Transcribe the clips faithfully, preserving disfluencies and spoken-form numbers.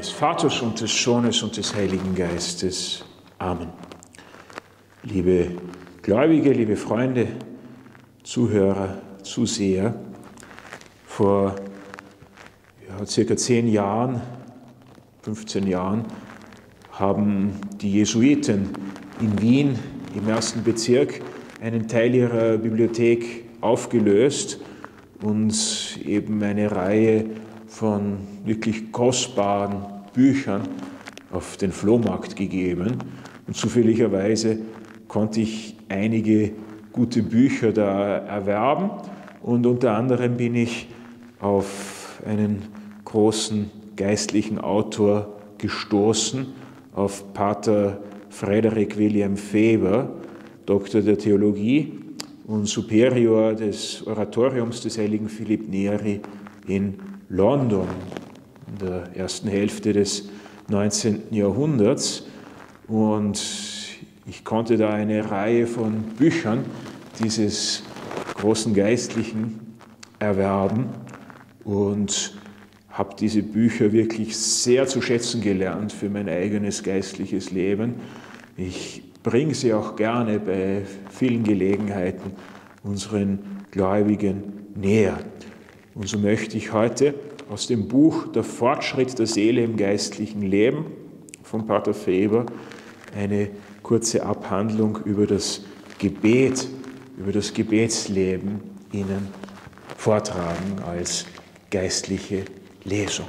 des Vaters und des Sohnes und des Heiligen Geistes. Amen. Liebe Gläubige, liebe Freunde, Zuhörer, Zuseher, vor ja, circa zehn Jahren, fünfzehn Jahren, haben die Jesuiten in Wien im ersten Bezirk einen Teil ihrer Bibliothek aufgelöst und eben eine Reihe von wirklich kostbaren Büchern auf den Flohmarkt gegeben. Und zufälligerweise konnte ich einige gute Bücher da erwerben und unter anderem bin ich auf einen großen geistlichen Autor gestoßen, auf Pater Frederick William Faber, Doktor der Theologie und Superior des Oratoriums des heiligen Philipp Neri in London in der ersten Hälfte des neunzehnten Jahrhunderts. Und ich konnte da eine Reihe von Büchern dieses großen Geistlichen erwerben und habe diese Bücher wirklich sehr zu schätzen gelernt für mein eigenes geistliches Leben. Ich bringe sie auch gerne bei vielen Gelegenheiten unseren Gläubigen näher. Und so möchte ich heute aus dem Buch Der Fortschritt der Seele im geistlichen Leben von Pater Faber eine kurze Abhandlung über das Gebet, über das Gebetsleben Ihnen vortragen als geistliche Lesung.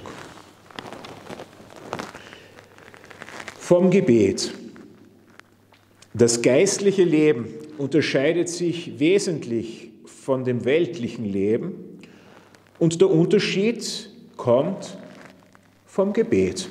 Vom Gebet. Das geistliche Leben unterscheidet sich wesentlich von dem weltlichen Leben und der Unterschied kommt vom Gebet.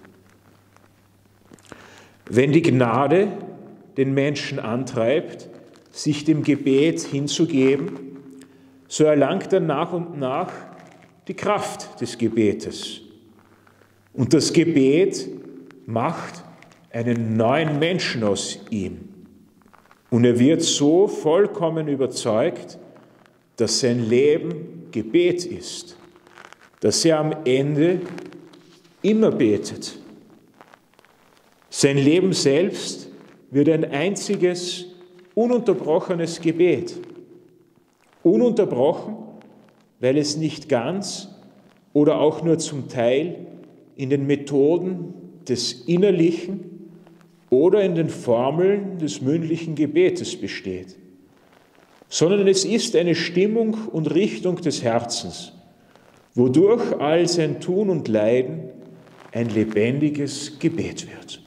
Wenn die Gnade den Menschen antreibt, sich dem Gebet hinzugeben, so erlangt er nach und nach die Kraft des Gebetes. Und das Gebet macht einen neuen Menschen aus ihm. Und er wird so vollkommen überzeugt, dass sein Leben Gebet ist, dass er am Ende immer betet. Sein Leben selbst wird ein einziges, ununterbrochenes Gebet. Ununterbrochen, weil es nicht ganz oder auch nur zum Teil in den Methoden des innerlichen oder in den Formeln des mündlichen Gebetes besteht, sondern es ist eine Stimmung und Richtung des Herzens, wodurch all sein Tun und Leiden ein lebendiges Gebet wird.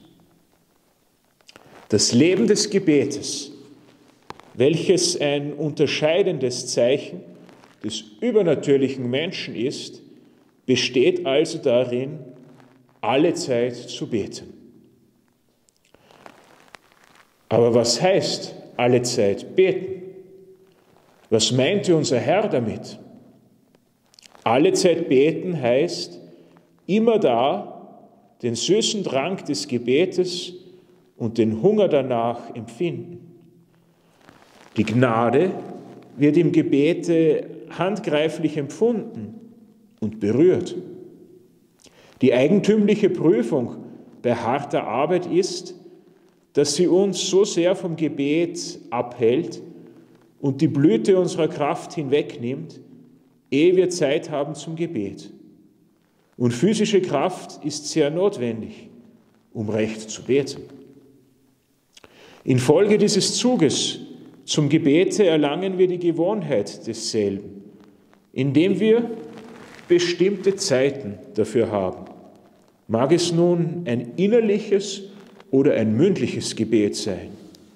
Das Leben des Gebetes, welches ein unterscheidendes Zeichen des übernatürlichen Menschen ist, besteht also darin, alle Zeit zu beten. Aber was heißt alle Zeit beten? Was meinte unser Herr damit? Alle Zeit beten heißt, immer da den süßen Drang des Gebetes und den Hunger danach empfinden. Die Gnade wird im Gebete handgreiflich empfunden und berührt. Die eigentümliche Prüfung bei harter Arbeit ist, dass sie uns so sehr vom Gebet abhält und die Blüte unserer Kraft hinwegnimmt, ehe wir Zeit haben zum Gebet. Und physische Kraft ist sehr notwendig, um recht zu beten. Infolge dieses Zuges zum Gebete erlangen wir die Gewohnheit desselben, indem wir bestimmte Zeiten dafür haben. Mag es nun ein innerliches oder ein mündliches Gebet sein.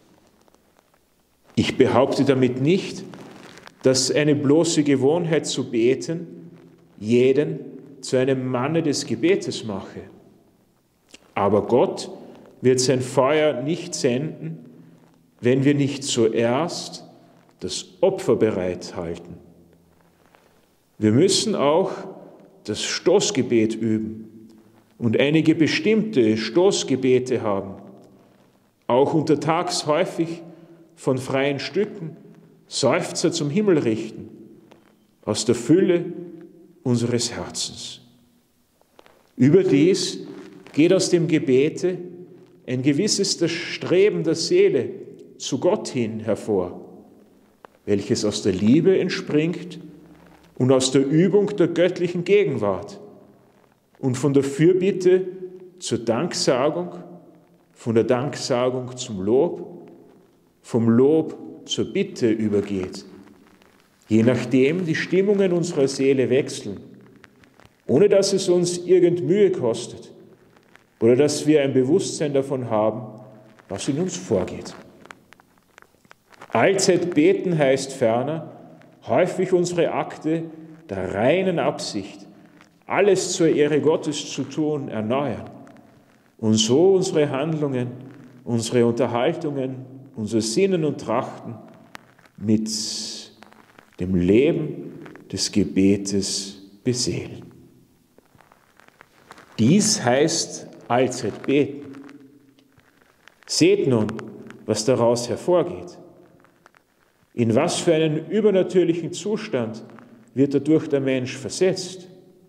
Ich behaupte damit nicht, dass eine bloße Gewohnheit zu beten jeden zu einem Manne des Gebetes mache. Aber Gott wird sein Feuer nicht senden, wenn wir nicht zuerst das Opfer bereithalten. Wir müssen auch das Stoßgebet üben und einige bestimmte Stoßgebete haben, auch untertags häufig von freien Stücken Seufzer zum Himmel richten, aus der Fülle unseres Herzens. Überdies geht aus dem Gebete ein gewisses das Streben der Seele zu Gott hin hervor, welches aus der Liebe entspringt und aus der Übung der göttlichen Gegenwart und von der Fürbitte zur Danksagung, von der Danksagung zum Lob, vom Lob zur Bitte übergeht, je nachdem die Stimmungen unserer Seele wechseln, ohne dass es uns irgend Mühe kostet oder dass wir ein Bewusstsein davon haben, was in uns vorgeht. Allzeit beten heißt ferner, häufig unsere Akte der reinen Absicht, alles zur Ehre Gottes zu tun, erneuern und so unsere Handlungen, unsere Unterhaltungen, unser Sinnen und Trachten mit dem Leben des Gebetes beseelen. Dies heißt allzeit beten. Seht nun, was daraus hervorgeht. In was für einen übernatürlichen Zustand wird dadurch der Mensch versetzt?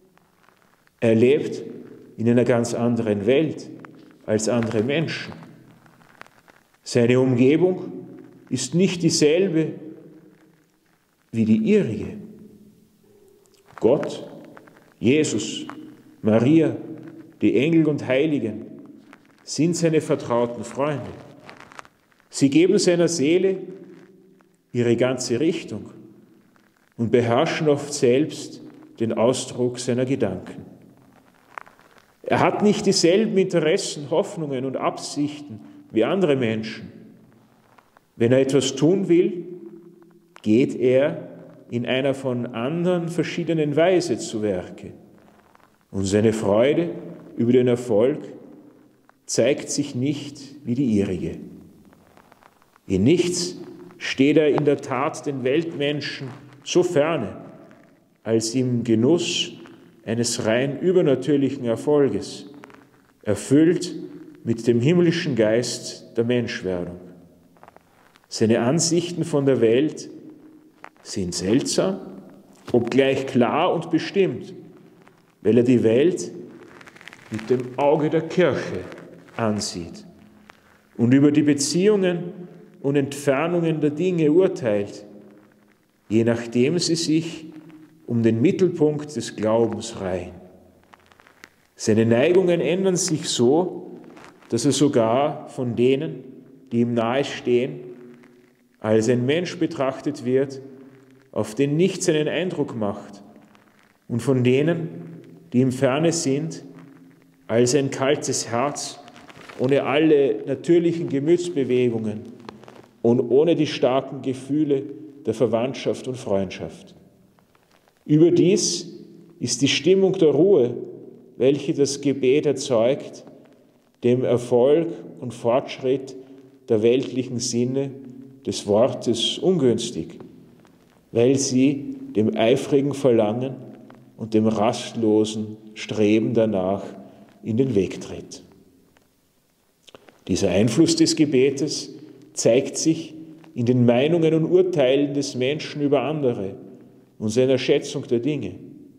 Er lebt in einer ganz anderen Welt als andere Menschen. Seine Umgebung ist nicht dieselbe wie die ihrige. Gott, Jesus, Maria, die Engel und Heiligen sind seine vertrauten Freunde. Sie geben seiner Seele ihre ganze Richtung und beherrschen oft selbst den Ausdruck seiner Gedanken. Er hat nicht dieselben Interessen, Hoffnungen und Absichten wie andere Menschen. Wenn er etwas tun will, geht er in einer von anderen verschiedenen Weise zu Werke. Und seine Freude über den Erfolg zeigt sich nicht wie die ihrige. In nichts steht er in der Tat den Weltmenschen so ferne, als im Genuss eines rein übernatürlichen Erfolges, erfüllt mit dem himmlischen Geist der Menschwerdung. Seine Ansichten von der Welt sind seltsam, obgleich klar und bestimmt, weil er die Welt mit dem Auge der Kirche ansieht und über die Beziehungen und Entfernungen der Dinge urteilt, je nachdem sie sich um den Mittelpunkt des Glaubens reihen. Seine Neigungen ändern sich so, dass er sogar von denen, die ihm nahestehen, als ein Mensch betrachtet wird, auf den nichts einen Eindruck macht, und von denen, die ihm ferne sind, als ein kaltes Herz ohne alle natürlichen Gemütsbewegungen und ohne die starken Gefühle der Verwandtschaft und Freundschaft. Überdies ist die Stimmung der Ruhe, welche das Gebet erzeugt, dem Erfolg und Fortschritt der weltlichen Sinne des Wortes ungünstig, weil sie dem eifrigen Verlangen und dem rastlosen Streben danach in den Weg tritt. Dieser Einfluss des Gebetes zeigt sich in den Meinungen und Urteilen des Menschen über andere und seiner Schätzung der Dinge.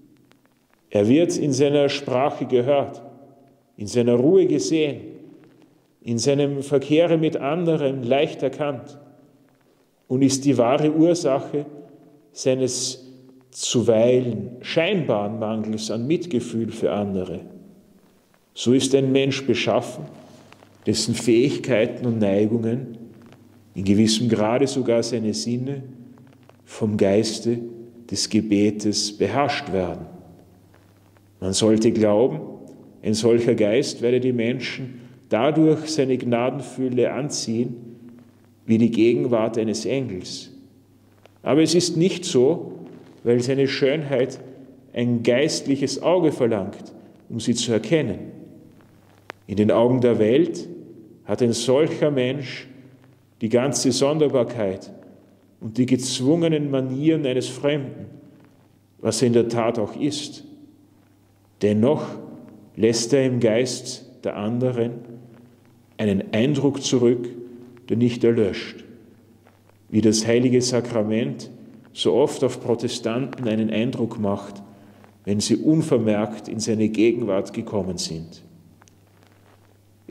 Er wird in seiner Sprache gehört, in seiner Ruhe gesehen, in seinem Verkehre mit anderen leicht erkannt und ist die wahre Ursache seines zuweilen scheinbaren Mangels an Mitgefühl für andere. So ist ein Mensch beschaffen, dessen Fähigkeiten und Neigungen, in gewissem Grade sogar seine Sinne, vom Geiste des Gebetes beherrscht werden. Man sollte glauben, ein solcher Geist werde die Menschen dadurch seine Gnadenfülle anziehen, wie die Gegenwart eines Engels. Aber es ist nicht so, weil seine Schönheit ein geistliches Auge verlangt, um sie zu erkennen. In den Augen der Welt hat ein solcher Mensch die ganze Sonderbarkeit und die gezwungenen Manieren eines Fremden, was er in der Tat auch ist. Dennoch lässt er im Geist der anderen einen Eindruck zurück, der nicht erlöscht, wie das heilige Sakrament so oft auf Protestanten einen Eindruck macht, wenn sie unvermerkt in seine Gegenwart gekommen sind.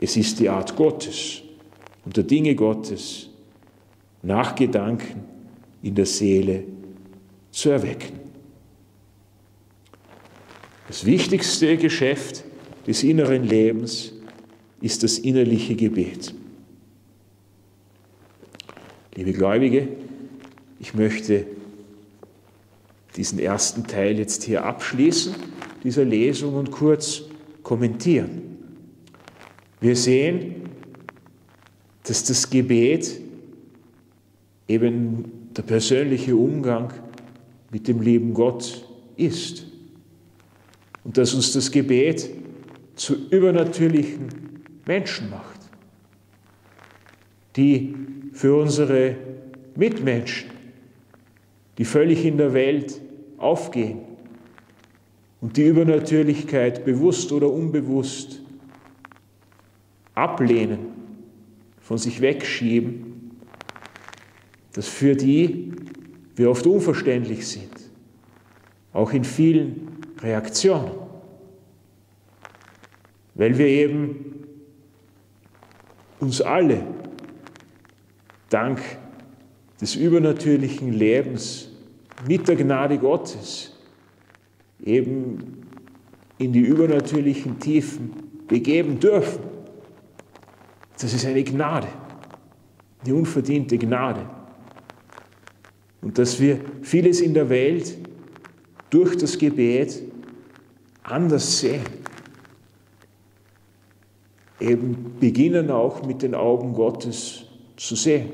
Es ist die Art Gottes und der Dinge Gottes, Nachgedanken in der Seele zu erwecken. Das wichtigste Geschäft des inneren Lebens ist das innerliche Gebet. Liebe Gläubige, ich möchte diesen ersten Teil jetzt hier abschließen, dieser Lesung, und kurz kommentieren. Wir sehen, dass das Gebet eben der persönliche Umgang mit dem lieben Gott ist und dass uns das Gebet zu übernatürlichen Menschen macht, die für unsere Mitmenschen, die völlig in der Welt aufgehen und die Übernatürlichkeit bewusst oder unbewusst ablehnen, von sich wegschieben, dass für die wir oft unverständlich sind, auch in vielen Reaktionen, weil wir eben uns alle dank des übernatürlichen Lebens mit der Gnade Gottes eben in die übernatürlichen Tiefen begeben dürfen. Das ist eine Gnade, eine unverdiente Gnade. Und dass wir vieles in der Welt durch das Gebet anders sehen. Eben beginnen auch mit den Augen Gottes zu sehen.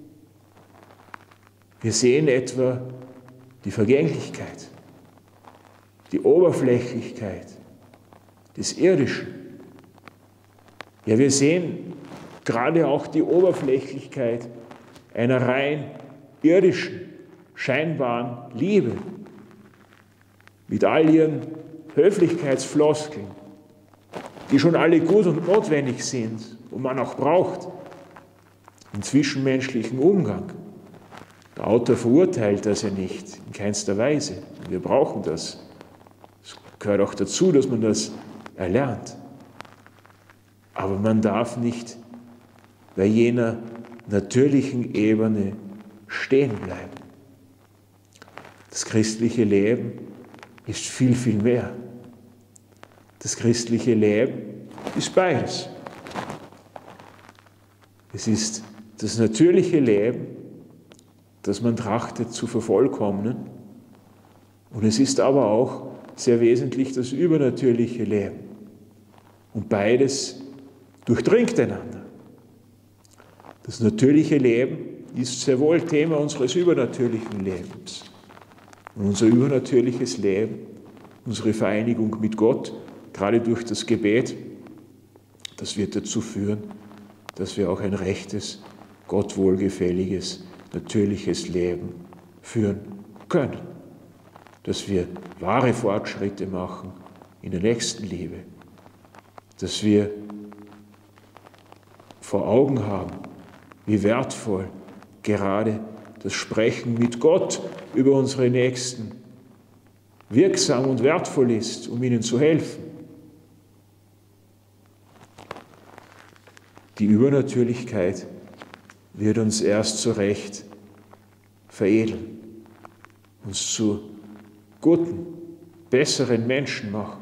Wir sehen etwa die Vergänglichkeit, die Oberflächlichkeit des Irdischen. Ja, wir sehen gerade auch die Oberflächlichkeit einer rein irdischen, scheinbaren Liebe mit all ihren Höflichkeitsfloskeln, die schon alle gut und notwendig sind und man auch braucht im zwischenmenschlichen Umgang. Der Autor verurteilt das ja nicht, in keinster Weise. Wir brauchen das. Es gehört auch dazu, dass man das erlernt. Aber man darf nicht bei jener natürlichen Ebene stehen bleiben. Das christliche Leben ist viel, viel mehr. Das christliche Leben ist beides. Es ist das natürliche Leben, das man trachtet zu vervollkommnen, und es ist aber auch sehr wesentlich das übernatürliche Leben. Und beides durchdringt einander. Das natürliche Leben ist sehr wohl Thema unseres übernatürlichen Lebens. Und unser übernatürliches Leben, unsere Vereinigung mit Gott, gerade durch das Gebet, das wird dazu führen, dass wir auch ein rechtes, Gott wohlgefälliges, natürliches Leben führen können. Dass wir wahre Fortschritte machen in der Nächstenliebe. Dass wir vor Augen haben, wie wertvoll gerade das Sprechen mit Gott über unsere Nächsten wirksam und wertvoll ist, um ihnen zu helfen. Die Übernatürlichkeit wird uns erst zu Recht veredeln, uns zu guten, besseren Menschen machen,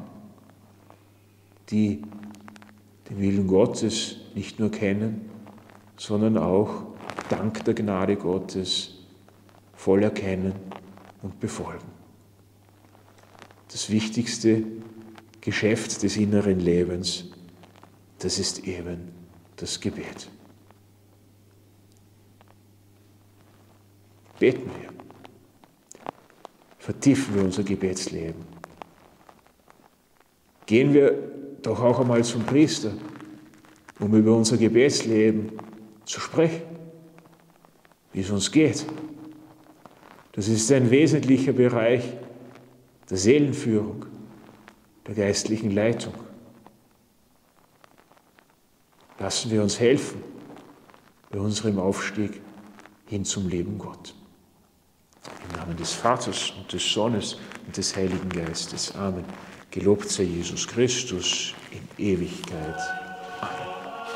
die den Willen Gottes nicht nur kennen, sondern auch dank der Gnade Gottes voll erkennen und befolgen. Das wichtigste Geschäft des inneren Lebens, das ist eben das Gebet. Beten wir. Vertiefen wir unser Gebetsleben. Gehen wir doch auch einmal zum Priester, um über unser Gebetsleben zu sprechen, wie es uns geht. Das ist ein wesentlicher Bereich der Seelenführung, der geistlichen Leitung. Lassen wir uns helfen bei unserem Aufstieg hin zum lieben Gott. Im Namen des Vaters und des Sohnes und des Heiligen Geistes. Amen. Gelobt sei Jesus Christus in Ewigkeit. Amen.